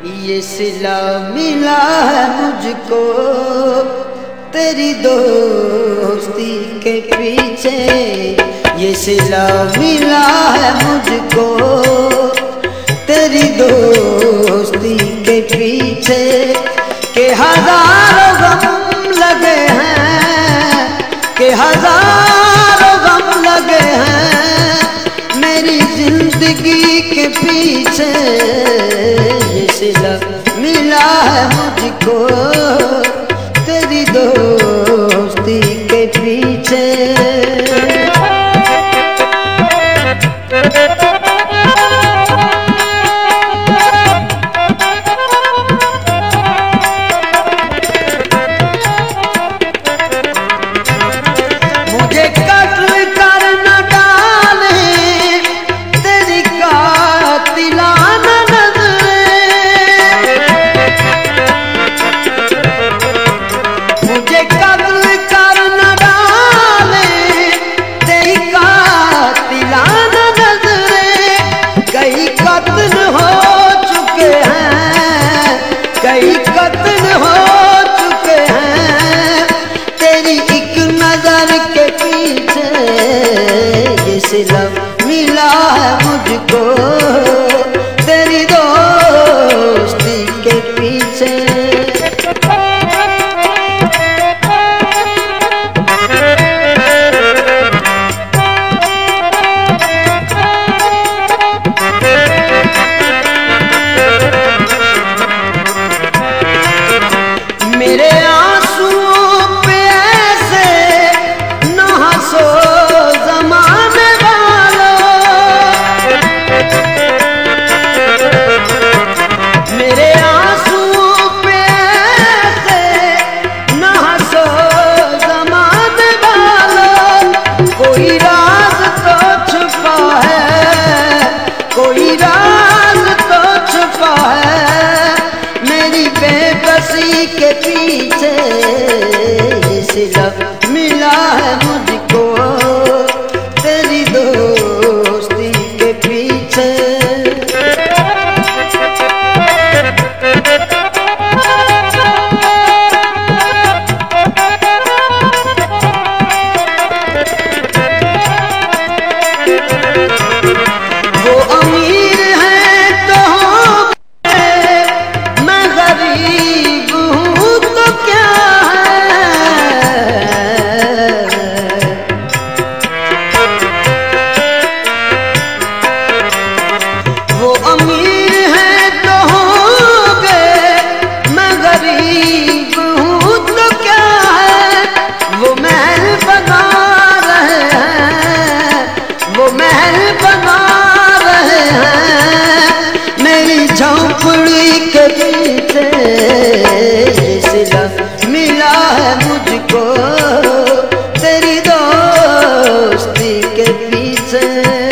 ये सिला मिला है मुझको तेरी दोस्ती के पीछे, ये सिला मिला है मुझको तेरी दोस्ती के पीछे, के हजारों गम लगे हैं, के हजारों गम लगे हैं मेरी जिंदगी के पीछे, ये सिला मिला है मुझको तेरी दोस्ती के पीछे। कई कत्ल हो चुके हैं तेरी एक नजर के पीछे, ये सिला मिला है मुझको तेरी दोस्ती के पीछे। मेरे आंसुओं पे ऐसे न हंसो ज़माने वालों, मेरे आंसुओं पे ऐसे न हंसो ज़माने वालों, कोई राज तो छुपा है, कोई राज तो छुपा है मेरी बेबसी के पीछे, ये सिला मिला है मुझको तेरी दोस्ती के पीछे। वो अमीर है तो मैं गरीब हूँ तो क्या है, वो अमीर है तो होंगे मैं गरीब हूँ तो क्या है, वो महल बना रहे हैं, वो महल बना रहे हैं मेरी झोंपड़ी के पीछे, ये सिला मिला है मुझको तेरी दोस्ती के पीछे।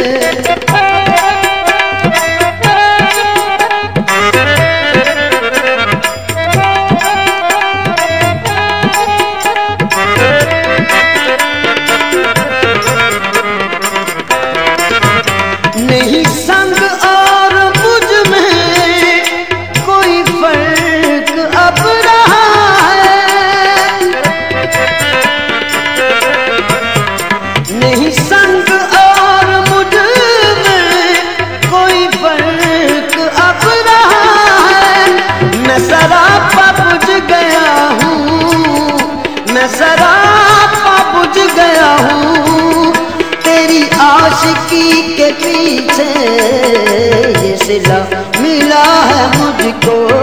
नहीं संग और मुझ में कोई फर्क अब रहा है, नहीं संग और मुझ में कोई फर्क अब रहा है, मैं सरापा बुझ गया हूँ, मैं सरापा बुझ गया हूँ तेरी आशिकी के पीछे, ये सिला मिला है मुझको